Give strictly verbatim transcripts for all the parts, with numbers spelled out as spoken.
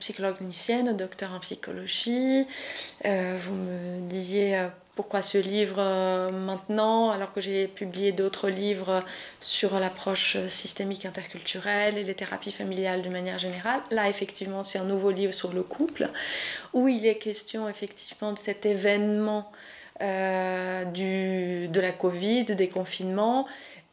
psychologue clinicienne, docteur en psychologie. Euh, vous me disiez euh, pourquoi ce livre euh, maintenant, alors que j'ai publié d'autres livres sur l'approche systémique interculturelle et les thérapies familiales de manière générale. Là, effectivement, c'est un nouveau livre sur le couple, où il est question effectivement de cet événement euh, du, de la Covid, des confinements,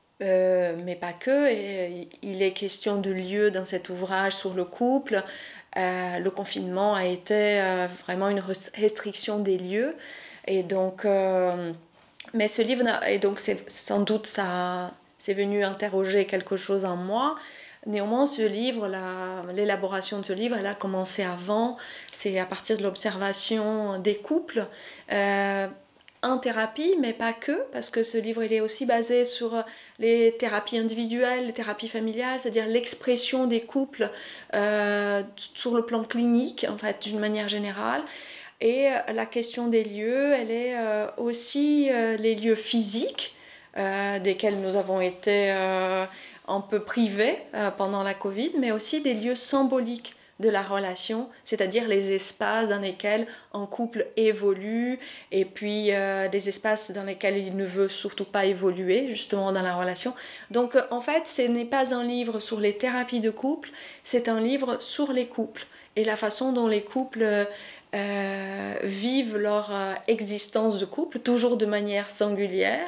Euh, mais pas que. Et il est question de lieu dans cet ouvrage sur le couple. Euh, le confinement a été euh, vraiment une restriction des lieux. Et donc, euh, mais ce livre, et donc c'est, sans doute, ça, c'est venu interroger quelque chose en moi. Néanmoins, ce livre, la, l'élaboration de ce livre, elle a commencé avant. C'est à partir de l'observation des couples. Euh, en thérapie, mais pas que, parce que ce livre il est aussi basé sur les thérapies individuelles, les thérapies familiales, c'est-à-dire l'expression des couples euh, sur le plan clinique, en fait, d'une manière générale. Et la question des lieux, elle est euh, aussi euh, les lieux physiques, euh, desquels nous avons été euh, un peu privés euh, pendant la Covid, mais aussi des lieux symboliques de la relation, c'est-à-dire les espaces dans lesquels un couple évolue et puis euh, des espaces dans lesquels il ne veut surtout pas évoluer justement dans la relation. Donc euh, en fait, ce n'est pas un livre sur les thérapies de couple, c'est un livre sur les couples et la façon dont les couples euh, vivent leur euh, existence de couple, toujours de manière singulière,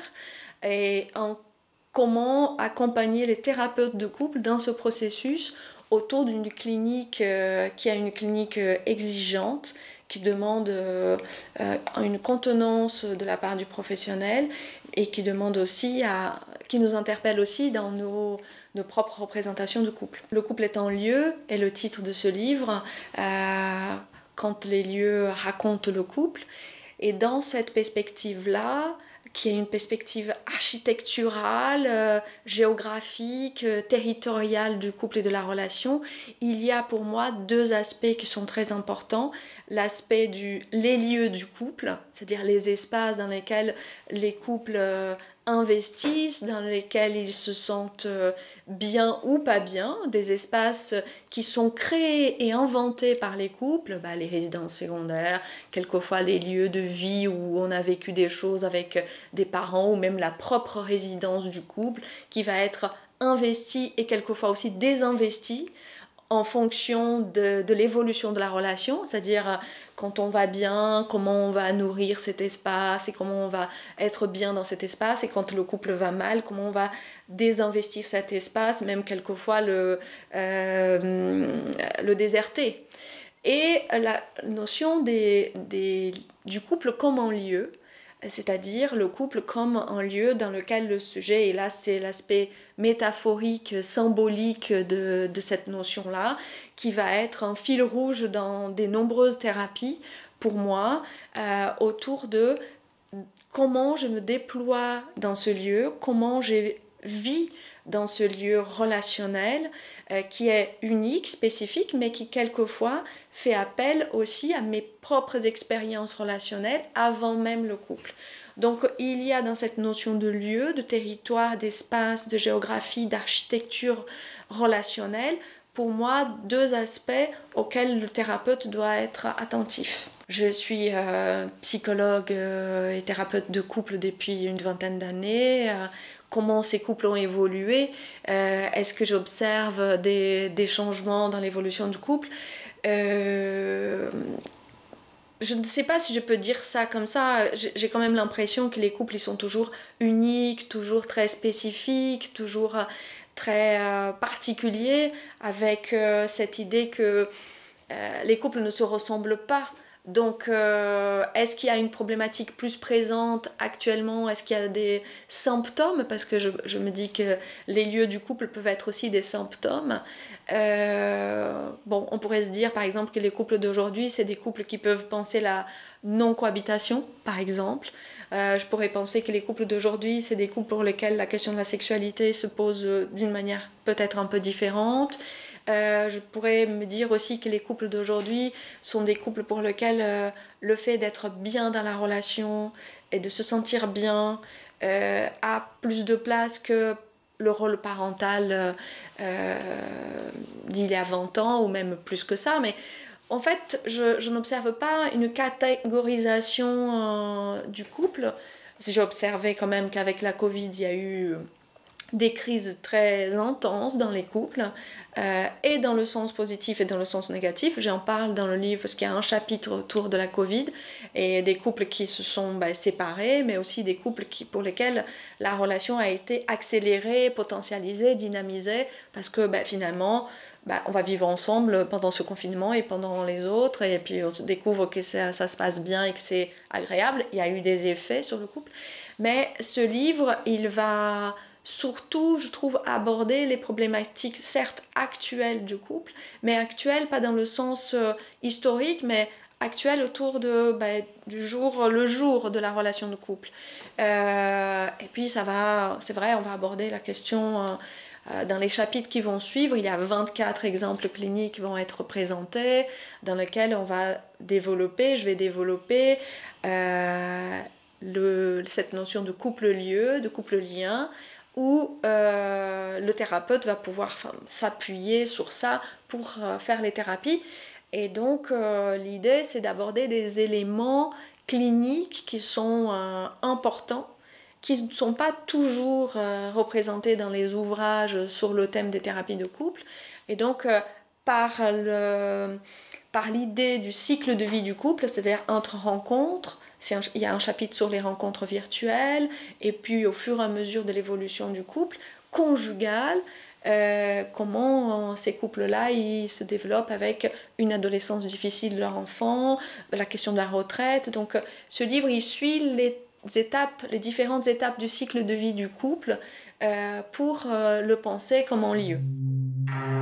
et en comment accompagner les thérapeutes de couple dans ce processus autour d'une clinique euh, qui a une clinique euh, exigeante, qui demande euh, euh, une contenance de la part du professionnel et qui demande aussi à, qui nous interpelle aussi dans nos, nos propres représentations de couple. Le couple est en lieu est le titre de ce livre, euh, quand les lieux racontent le couple. Et dans cette perspective-là, qui est une perspective architecturale, euh, géographique, euh, territoriale du couple et de la relation, il y a pour moi deux aspects qui sont très importants. L'aspect du les lieux du couple, c'est-à-dire les espaces dans lesquels les couples euh, investissent, dans lesquels ils se sentent euh, bien ou pas bien, des espaces qui sont créés et inventés par les couples, bah, les résidences secondaires, quelquefois les lieux de vie où on a vécu des choses avec des parents ou même la propre résidence du couple qui va être investie et quelquefois aussi désinvestie en fonction de, de l'évolution de la relation, c'est-à-dire quand on va bien, comment on va nourrir cet espace et comment on va être bien dans cet espace, et quand le couple va mal, comment on va désinvestir cet espace, même quelquefois le, euh, le déserter. Et la notion des, des, du couple comme un lieu, c'est-à-dire le couple comme un lieu dans lequel le sujet, et là c'est l'aspect métaphorique, symbolique de, de cette notion-là, qui va être un fil rouge dans des nombreuses thérapies, pour moi, euh, autour de comment je me déploie dans ce lieu, comment je vis dans ce lieu relationnel euh, qui est unique, spécifique, mais qui quelquefois fait appel aussi à mes propres expériences relationnelles avant même le couple. Donc il y a dans cette notion de lieu, de territoire, d'espace, de géographie, d'architecture relationnelle, pour moi, deux aspects auxquels le thérapeute doit être attentif. Je suis euh, psychologue euh, et thérapeute de couple depuis une vingtaine d'années. Euh, comment ces couples ont évolué, euh, est-ce que j'observe des, des changements dans l'évolution du couple. Euh, je ne sais pas si je peux dire ça comme ça, j'ai quand même l'impression que les couples ils sont toujours uniques, toujours très spécifiques, toujours très euh, particuliers, avec euh, cette idée que euh, les couples ne se ressemblent pas. Donc, euh, est-ce qu'il y a une problématique plus présente actuellement? Est-ce qu'il y a des symptômes? Parce que je, je me dis que les lieux du couple peuvent être aussi des symptômes. Euh, bon, on pourrait se dire, par exemple, que les couples d'aujourd'hui, c'est des couples qui peuvent penser la non-cohabitation, par exemple. Euh, je pourrais penser que les couples d'aujourd'hui, c'est des couples pour lesquels la question de la sexualité se pose d'une manière peut-être un peu différente. Euh, je pourrais me dire aussi que les couples d'aujourd'hui sont des couples pour lesquels euh, le fait d'être bien dans la relation et de se sentir bien euh, a plus de place que le rôle parental euh, d'il y a vingt ans ou même plus que ça. Mais En fait, je, je n'observe pas une catégorisation euh, du couple. J'ai observé quand même qu'avec la Covid, il y a eu des crises très intenses dans les couples, euh, et dans le sens positif et dans le sens négatif. J'en parle dans le livre parce qu'il y a un chapitre autour de la Covid et des couples qui se sont bah, séparés, mais aussi des couples qui, pour lesquels la relation a été accélérée, potentialisée, dynamisée, parce que bah, finalement, bah, on va vivre ensemble pendant ce confinement et pendant les autres, et puis on découvre que ça, ça se passe bien et que c'est agréable. Il y a eu des effets sur le couple. Mais ce livre, il va surtout, je trouve, aborder les problématiques, certes actuelles du couple, mais actuelles pas dans le sens euh, historique, mais actuelles autour de, bah, du jour le jour de la relation de couple. Euh, et puis ça va, c'est vrai, on va aborder la question... Euh, Euh, dans les chapitres qui vont suivre, il y a vingt-quatre exemples cliniques qui vont être présentés, dans lesquels on va développer, je vais développer euh, le, cette notion de couple-lieu, de couple-lien, où euh, le thérapeute va pouvoir s'appuyer sur ça pour euh, faire les thérapies. Et donc, euh, l'idée, c'est d'aborder des éléments cliniques qui sont euh, importants, qui ne sont pas toujours euh, représentés dans les ouvrages sur le thème des thérapies de couple. Et donc, euh, par, le, par l'idée du cycle de vie du couple, c'est-à-dire entre rencontres, c'est un, il y a un chapitre sur les rencontres virtuelles, et puis au fur et à mesure de l'évolution du couple, conjugal, euh, comment ces couples-là ils se développent avec une adolescence difficile de leur enfant, la question de la retraite. Donc, ce livre, il suit les étapes, les différentes étapes du cycle de vie du couple euh, pour euh, le penser comme en lieu.